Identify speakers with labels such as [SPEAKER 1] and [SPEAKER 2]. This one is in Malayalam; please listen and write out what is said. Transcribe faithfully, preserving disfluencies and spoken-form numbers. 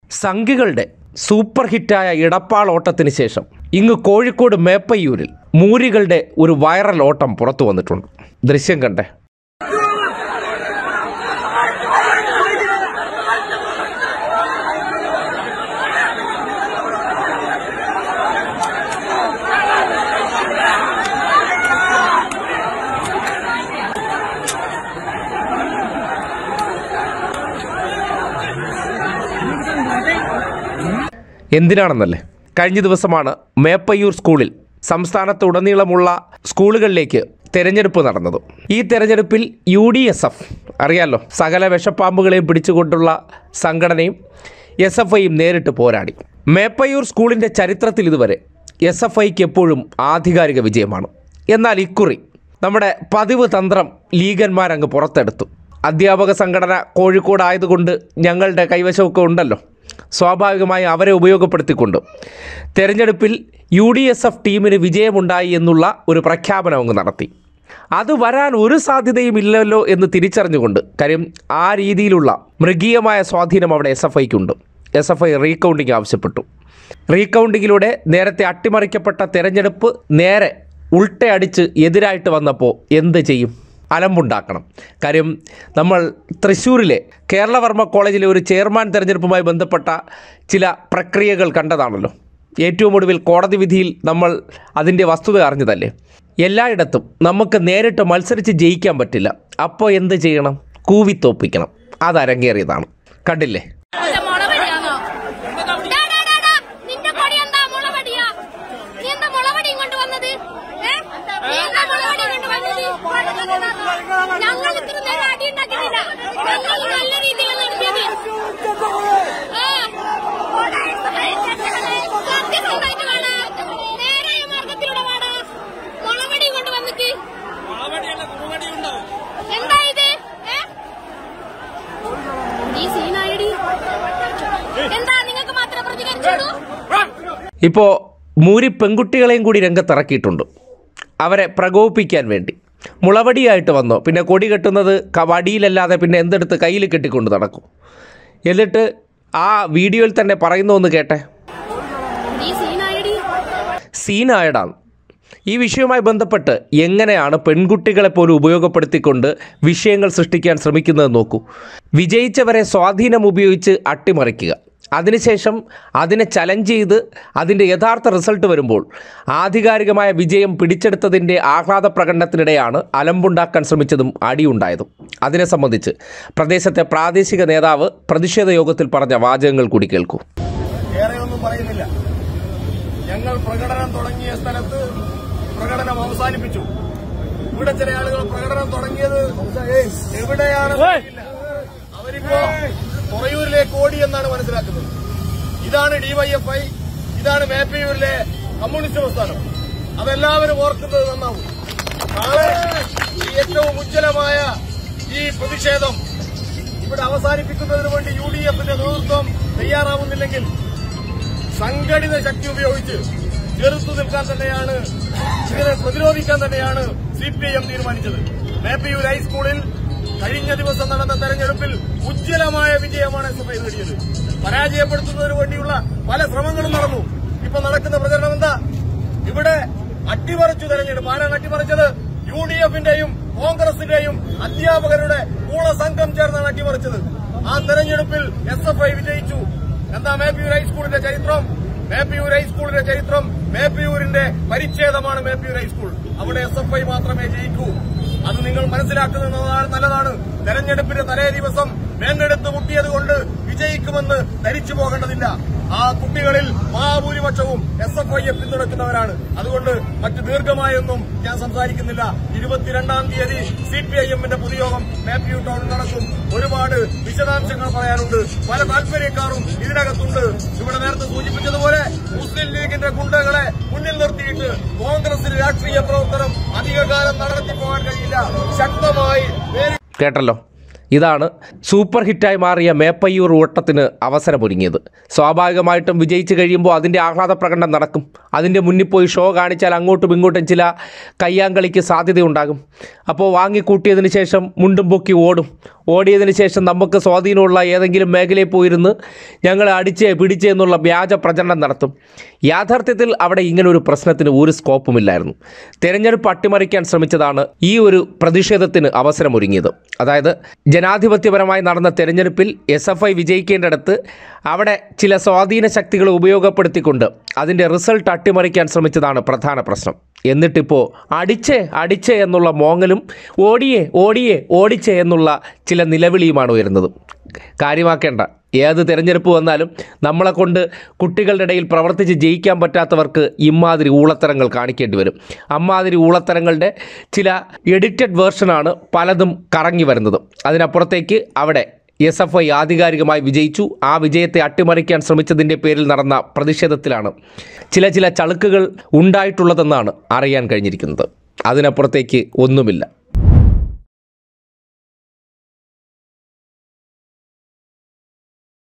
[SPEAKER 1] സംഘികളുടെ സൂപ്പർ ഹിറ്റായ ഇടപ്പാൾ ഓട്ടത്തിന് ശേഷം ഇങ്ങ് കോഴിക്കോട് മേപ്പയ്യൂരിൽ മൂരികളുടെ ഒരു വൈറൽ ഓട്ടം പുറത്തു വന്നിട്ടുണ്ട്. ദൃശ്യം കണ്ടേ. എന്തിനാണെന്നല്ലേ, കഴിഞ്ഞ ദിവസമാണ് മേപ്പയ്യൂർ സ്കൂളിൽ സംസ്ഥാനത്തുടനീളമുള്ള സ്കൂളുകളിലേക്ക് തെരഞ്ഞെടുപ്പ് നടന്നത്. ഈ തെരഞ്ഞെടുപ്പിൽ യു ഡി എസ് എഫ് അറിയാലോ, സകല വിഷപ്പാമ്പുകളെയും പിടിച്ചുകൊണ്ടുള്ള സംഘടനയും എസ് എഫ് ഐയും നേരിട്ട് പോരാടി. മേപ്പയ്യൂർ സ്കൂളിൻ്റെ ചരിത്രത്തിൽ ഇതുവരെ എസ് എഫ് ഐക്ക് എപ്പോഴും ആധികാരിക വിജയമാണ്. എന്നാൽ ഇക്കുറി നമ്മുടെ പതിവ് തന്ത്രം ലീഗന്മാരങ്ങ് പുറത്തെടുത്തു. അധ്യാപക സംഘടന കോഴിക്കോടായതുകൊണ്ട് ഞങ്ങളുടെ കൈവശമൊക്കെ ഉണ്ടല്ലോ, സ്വാഭാവികമായി അവരെ ഉപയോഗപ്പെടുത്തിക്കൊണ്ട് തെരഞ്ഞെടുപ്പിൽ യു ഡി എസ് എഫ് ടീമിന് വിജയമുണ്ടായി എന്നുള്ള ഒരു പ്രഖ്യാപനം അങ്ങ് നടത്തി. അത് വരാൻ ഒരു സാധ്യതയും ഇല്ലല്ലോ എന്ന് തിരിച്ചറിഞ്ഞുകൊണ്ട്, കാര്യം ആ രീതിയിലുള്ള മൃഗീയമായ സ്വാധീനം അവിടെ എസ് എഫ് ഐക്കുണ്ട്. എസ് എഫ് ഐ റീകൗണ്ടിങ് ആവശ്യപ്പെട്ടു. റീകൗണ്ടിങ്ങിലൂടെ നേരത്തെ അട്ടിമറിക്കപ്പെട്ട തെരഞ്ഞെടുപ്പ് നേരെ ഉൾട്ടയടിച്ച് എതിരായിട്ട് വന്നപ്പോൾ എന്ത് ചെയ്യും? അലമ്പുണ്ടാക്കണം. കാര്യം നമ്മൾ തൃശ്ശൂരിലെ കേരളവർമ്മ കോളേജിലെ ഒരു ചെയർമാൻ തെരഞ്ഞെടുപ്പുമായി ബന്ധപ്പെട്ട ചില പ്രക്രിയകൾ കണ്ടതാണല്ലോ. ഏറ്റവും ഒടുവിൽ കോടതി വിധിയിൽ നമ്മൾ അതിൻ്റെ വസ്തുത അറിഞ്ഞതല്ലേ. എല്ലായിടത്തും നമുക്ക് നേരിട്ട് മത്സരിച്ച് ജയിക്കാൻ പറ്റില്ല. അപ്പോൾ എന്ത് ചെയ്യണം? കൂവിത്തോപ്പിക്കണം. അത് അരങ്ങേറിയതാണ്. കണ്ടില്ലേ? ഇപ്പോൾ മൂരി പെൺകുട്ടികളെയും കൂടി രംഗത്തിറക്കിയിട്ടുണ്ട്. അവരെ പ്രകോപിപ്പിക്കാൻ വേണ്ടി മുളവടിയായിട്ട് വന്നോ, പിന്നെ കൊടി കെട്ടുന്നത് വടിയിലല്ലാതെ പിന്നെ എന്തെടുത്ത് കയ്യിൽ കെട്ടിക്കൊണ്ട് നടക്കും. എന്നിട്ട് ആ വീഡിയോയിൽ തന്നെ പറയുന്നു ഒന്ന് കേട്ടെ. സീനായടാണ്. ഈ വിഷയവുമായി ബന്ധപ്പെട്ട് എങ്ങനെയാണ് പെൺകുട്ടികളെ പോലും ഉപയോഗപ്പെടുത്തിക്കൊണ്ട് വിഷയങ്ങൾ സൃഷ്ടിക്കാൻ ശ്രമിക്കുന്നത് നോക്കൂ. വിജയിച്ചവരെ സ്വാധീനം ഉപയോഗിച്ച് അട്ടിമറിക്കുക, അതിനുശേഷം അതിനെ ചലഞ്ച് ചെയ്ത് അതിൻ്റെ യഥാർത്ഥ റിസൾട്ട് വരുമ്പോൾ ആധികാരികമായ വിജയം പിടിച്ചെടുത്തതിൻ്റെ ആഹ്ലാദ പ്രകടനത്തിനിടെയാണ് അലമ്പുണ്ടാക്കാൻ ശ്രമിച്ചതും അടിയുണ്ടായതും. അതിനെ സംബന്ധിച്ച് പ്രദേശത്തെ പ്രാദേശിക നേതാവ് പ്രതിഷേധ യോഗത്തിൽ പറഞ്ഞ വാചകങ്ങൾ കൂടി കേൾക്കൂ.
[SPEAKER 2] ഏറെയൊന്നും പറയുന്നില്ല. ഞങ്ങൾ പ്രകടനം തുടങ്ങിയ സ്ഥലത്ത് പ്രകടനം അവസാനിപ്പിച്ചു. ഇവിടെ ചില ആളുകൾ പ്രകടനം തുടങ്ങിയത് എവിടെയാണ് അവരിപ്പോ തുറയൂരിലേക്ക് ഓടി എന്നാണ് മനസ്സിലാക്കുന്നത്. ഇതാണ് ഡിവൈഎഫ്ഐ, ഇതാണ് മേപ്പയ്യൂരിലെ കമ്മ്യൂണിസ്റ്റ് പ്രസ്ഥാനം. അതെല്ലാവരും ഓർക്കുന്നത് നന്നാവും. നാളെ ഈ ഏറ്റവും ഉജ്ജ്വലമായ ഈ പ്രതിഷേധം ഇവിടെ അവസാനിപ്പിക്കുന്നതിന് വേണ്ടി യു ഡി എഫിന്റെ നേതൃത്വം തയ്യാറാവുന്നില്ലെങ്കിൽ സംഘടിത ശക്തി ഉപയോഗിച്ച് ചെറുത്തു നിൽക്കാൻ തന്നെയാണ്, ഇതിനെ പ്രതിരോധിക്കാൻ തന്നെയാണ് സി പി ഐ എം തീരുമാനിച്ചത്. മേപ്പയ്യൂർ ഹൈസ്കൂളിൽ കഴിഞ്ഞ ദിവസം നടന്ന തെരഞ്ഞെടുപ്പിൽ ഉജ്ജ്വലമായ വിജയമാണ് എസ് എഫ് ഐ നേടിയത്. പരാജയപ്പെടുത്തുന്നതിന് വേണ്ടിയുള്ള പല ശ്രമങ്ങളും നടന്നു. ഇപ്പൊ നടക്കുന്ന പ്രചരണം എന്താ? ഇവിടെ അട്ടിമറിച്ചു തെരഞ്ഞെടുപ്പ്. ആരാണ് അട്ടിമറിച്ചത്? യു ഡി എഫിന്റെയും കോൺഗ്രസിന്റെയും അധ്യാപകരുടെ കൂളസംഘം ചേർന്നാണ് അട്ടിമറിച്ചത്. ആ തെരഞ്ഞെടുപ്പിൽ എസ് എഫ് ഐ വിജയിച്ചു. എന്താ മേപ്പയ്യൂർ ഹൈസ്കൂളിന്റെ ചരിത്രം? മേപ്പയ്യൂർ ഹൈസ്കൂളിന്റെ ചരിത്രം മേപ്പയ്യൂരിന്റെ പരിച്ഛേദമാണ് മേപ്പയ്യൂർ ഹൈസ്കൂൾ. അവിടെ എസ് എഫ് ഐ മാത്രമേ ജയിക്കൂ. അത് നിങ്ങൾ മനസ്സിലാക്കുന്നത് നല്ലതാണ്. തെരഞ്ഞെടുപ്പിന്റെ തലേ ദിവസം വേണ്ടെടുത്ത് മുട്ടിയതുകൊണ്ട് വിജയിക്കുമെന്ന് ധരിച്ചു പോകേണ്ടതില്ല. ആ കുട്ടികളിൽ മഹാഭൂരിപക്ഷവും എസ് എഫ് ഐയെ പിന്തുണയ്ക്കുന്നവരാണ്. അതുകൊണ്ട് മറ്റ് ദീർഘമായൊന്നും ഞാൻ സംസാരിക്കുന്നില്ല. ഇരുപത്തിരണ്ടാം തീയതി സി പി ഐ എമ്മിന്റെ പൊതുയോഗം മേപ്പയ്യൂർ ടൗണിൽ നടക്കും. ഒരുപാട് വിശദാംശങ്ങൾ പറയാനുണ്ട്. പല താൽപര്യക്കാരും ഇതിനകത്തുണ്ട്. ഇവിടെ നേരത്തെ സൂചിപ്പിച്ചതുപോലെ മുസ്ലിം ലീഗിന്റെ ഗുണ്ടകളെ മുന്നിൽ നിർത്തിയിട്ട് കോൺഗ്രസിന് രാഷ്ട്രീയ പ്രവർത്തനം അധികകാലം നടത്തിപ്പോകാൻ കഴിയില്ല. ശക്തമായി
[SPEAKER 1] കേട്ടല്ലോ. ഇതാണ് സൂപ്പർ ഹിറ്റായി മാറിയ മേപ്പയ്യൂർ ഓട്ടത്തിന് അവസരമൊരുങ്ങിയത്. സ്വാഭാവികമായിട്ടും വിജയിച്ച് കഴിയുമ്പോൾ അതിൻ്റെ ആഹ്ലാദ പ്രകടനം നടക്കും. അതിൻ്റെ മുന്നിൽ പോയി ഷോ കാണിച്ചാൽ അങ്ങോട്ടും ഇങ്ങോട്ടും ചില കയ്യാങ്കളിക്ക് സാധ്യതയുണ്ടാകും. അപ്പോൾ വാങ്ങിക്കൂട്ടിയതിന് ശേഷം മുണ്ടും പൊക്കി ഓടും. ഓടിയതിന് ശേഷം നമുക്ക് സ്വാധീനമുള്ള ഏതെങ്കിലും മേഖലയിൽ പോയിരുന്ന് ഞങ്ങളെ അടിച്ചേ പിടിച്ചേ എന്നുള്ള വ്യാജ പ്രചരണം നടത്തും. യാഥാർത്ഥ്യത്തിൽ അവിടെ ഇങ്ങനൊരു പ്രശ്നത്തിന് ഒരു സ്കോപ്പുമില്ലായിരുന്നു. തെരഞ്ഞെടുപ്പ് അട്ടിമറിക്കാൻ ശ്രമിച്ചതാണ് ഈ ഒരു പ്രതിഷേധത്തിന് അവസരമൊരുങ്ങിയത്. അതായത് ജനാധിപത്യപരമായി നടന്ന തെരഞ്ഞെടുപ്പിൽ എസ് എഫ് ഐ വിജയിക്കേണ്ടിടത്ത് അവിടെ ചില സ്വാധീന ശക്തികളെ ഉപയോഗപ്പെടുത്തിക്കൊണ്ട് അതിൻ്റെ റിസൾട്ട് അട്ടിമറിക്കാൻ ശ്രമിച്ചതാണ് പ്രധാന പ്രശ്നം. എന്നിട്ടിപ്പോൾ അടിച്ചേ അടിച്ചേ എന്നുള്ള മോങ്ങലും ഓടിയേ ഓടിയേ ഓടിച്ചേ എന്നുള്ള ചില നിലവിളിയുമാണ് ഉയരുന്നത്. കാര്യമാക്കേണ്ട, ഏത് തിരഞ്ഞെടുപ്പ് വന്നാലും നമ്മളെ കൊണ്ട് കുട്ടികളുടെ ഇടയിൽ പ്രവർത്തിച്ച് ജയിക്കാൻ പറ്റാത്തവർക്ക് ഇമ്മാതിരി ഊളത്തരങ്ങൾ കാണിക്കേണ്ടി വരും. അമ്മാതിരി ഊളത്തരങ്ങളുടെ ചില എഡിറ്റഡ് വേർഷനാണ് പലതും കറങ്ങി വരുന്നത്. അതിനപ്പുറത്തേക്ക് അവിടെ എസ് എഫ് ഐ ആധികാരികമായി വിജയിച്ചു. ആ വിജയത്തെ അട്ടിമറിക്കാൻ ശ്രമിച്ചതിൻ്റെ പേരിൽ നടന്ന പ്രതിഷേധത്തിലാണ് ചില ചില ചളുക്കുകൾ ഉണ്ടായിട്ടുള്ളതെന്നാണ് അറിയാൻ കഴിഞ്ഞിരിക്കുന്നത്. അതിനപ്പുറത്തേക്ക് ഒന്നുമില്ല.